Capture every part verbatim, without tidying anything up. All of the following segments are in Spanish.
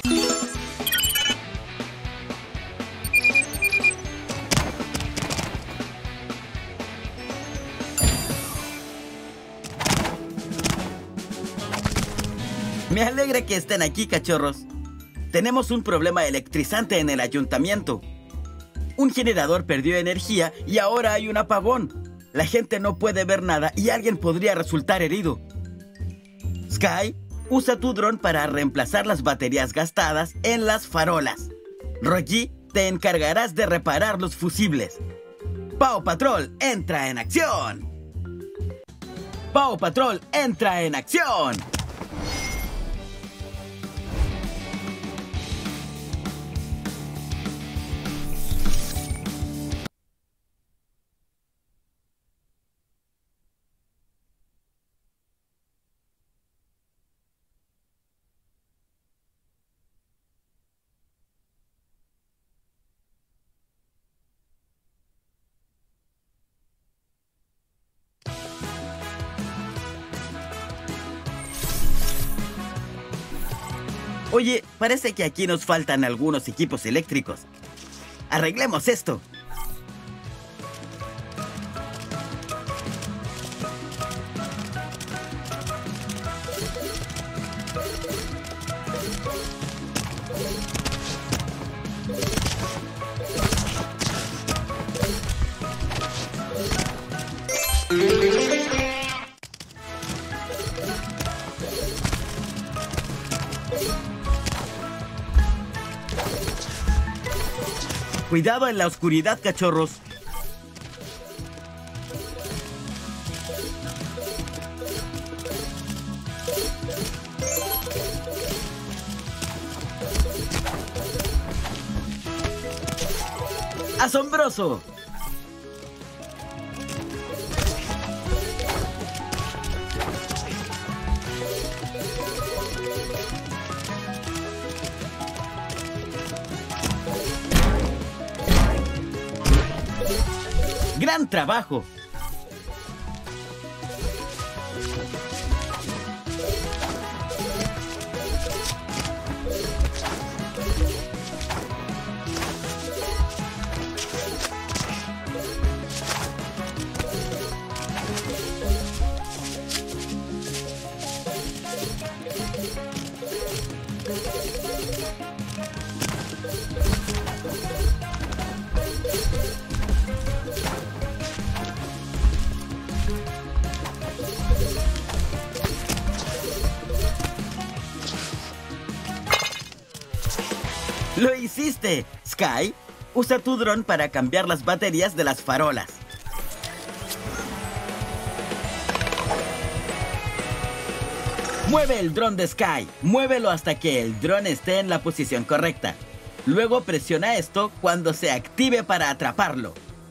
Me alegra que estén aquí, cachorros. Tenemos un problema electrizante en el ayuntamiento. Un generador perdió energía y ahora hay un apagón. La gente no puede ver nada y alguien podría resultar herido. Sky, usa tu dron para reemplazar las baterías gastadas en las farolas. Rocky, te encargarás de reparar los fusibles. Paw Patrol, entra en acción. Paw Patrol, entra en acción. Oye, parece que aquí nos faltan algunos equipos eléctricos. Arreglemos esto. Cuidado en la oscuridad, cachorros. ¡Asombroso! ¡Gran trabajo! ¡Lo hiciste! Sky, usa tu dron para cambiar las baterías de las farolas. Mueve el dron de Sky. Muévelo hasta que el dron esté en la posición correcta. Luego presiona esto cuando se active para atraparlo.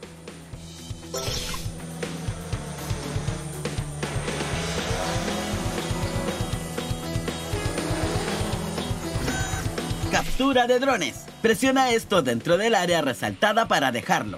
Captura de drones. Presiona esto dentro del área resaltada para dejarlo.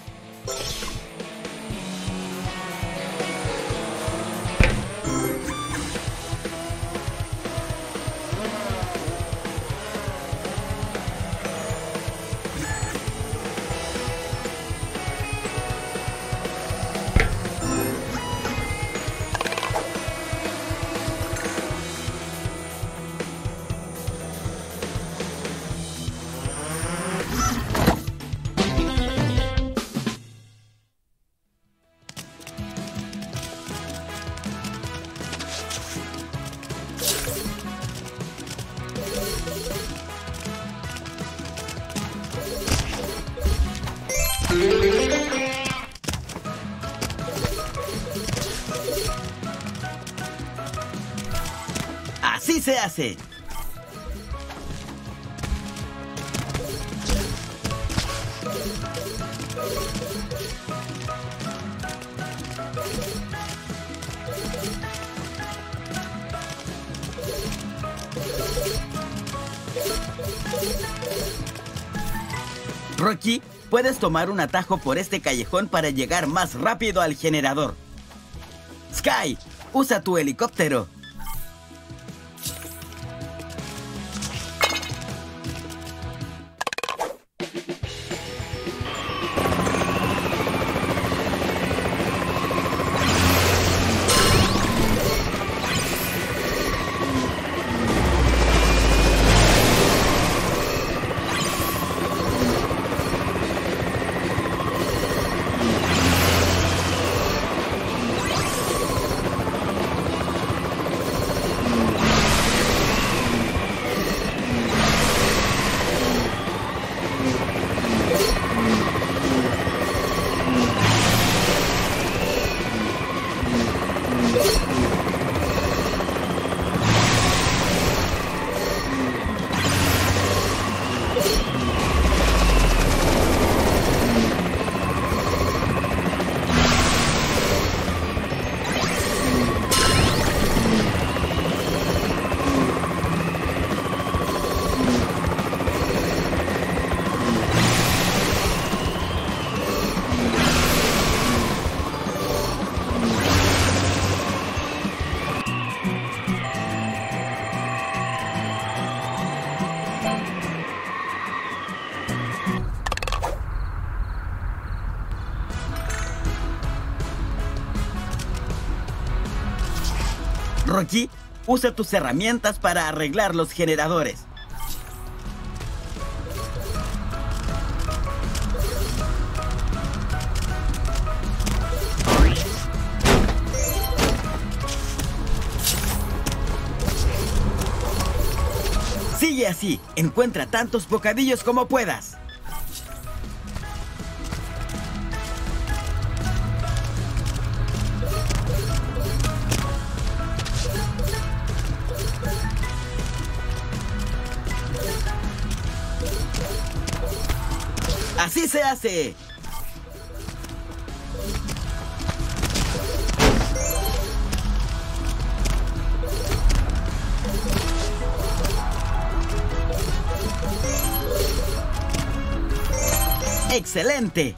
¡Así se hace! Rocky, puedes tomar un atajo por este callejón para llegar más rápido al generador. Sky, usa tu helicóptero. Rocky, usa tus herramientas para arreglar los generadores. Sigue así, encuentra tantos bocadillos como puedas. ¡Así se hace! ¡Excelente!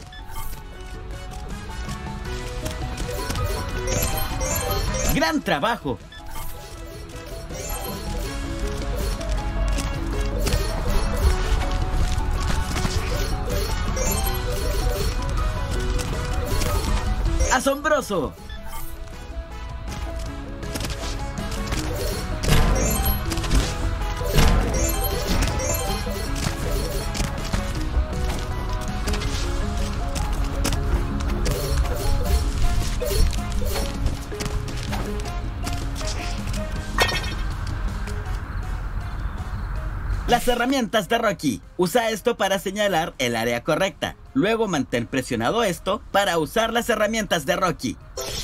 ¡Gran trabajo! ¡Asombroso! Las herramientas de Rocky. Usa esto para señalar el área correcta. Luego mantén presionado esto para usar las herramientas de Rocky.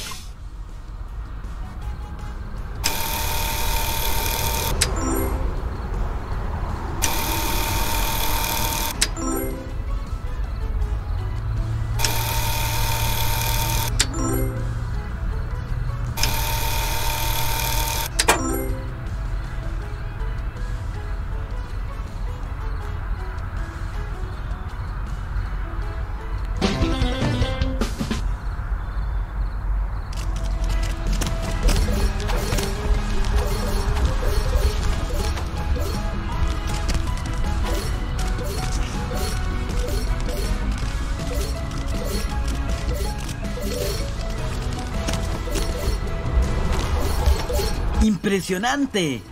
¡Impresionante!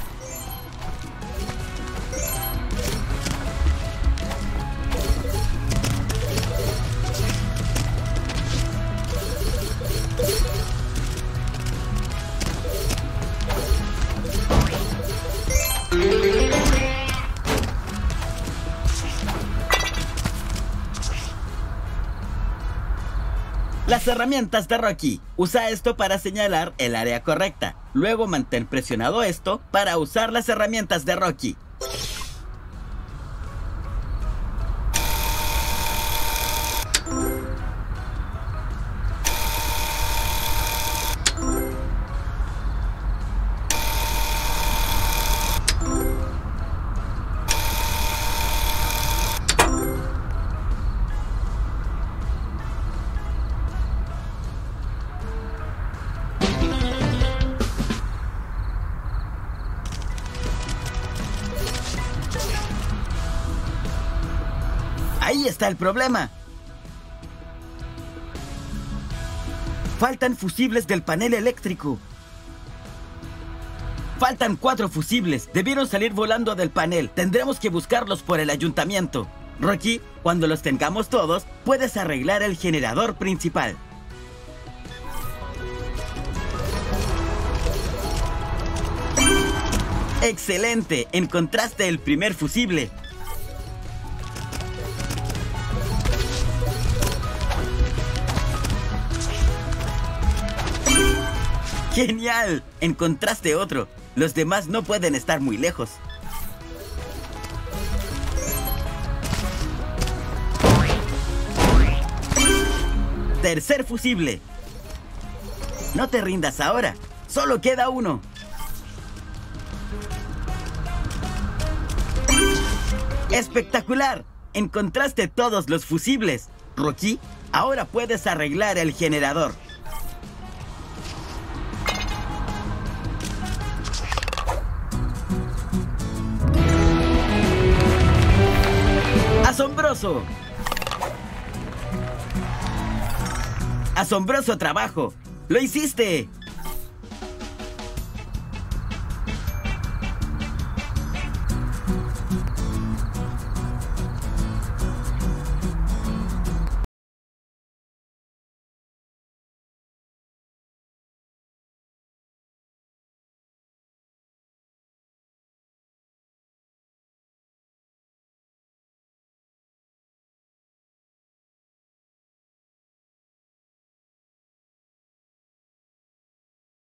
Las herramientas de Rocky. Usa esto para señalar el área correcta. Luego mantén presionado esto para usar las herramientas de Rocky. Ahí está el problema. Faltan fusibles del panel eléctrico. Faltan cuatro fusibles. Debieron salir volando del panel. Tendremos que buscarlos por el ayuntamiento. Rocky, cuando los tengamos todos, puedes arreglar el generador principal. ¡Excelente! Encontraste el primer fusible. ¡Genial! Encontraste otro. Los demás no pueden estar muy lejos. Tercer fusible. No te rindas ahora. Solo queda uno. ¡Espectacular! Encontraste todos los fusibles. Rocky, ahora puedes arreglar el generador. ¡Asombroso! ¡Asombroso trabajo! ¡Lo hiciste!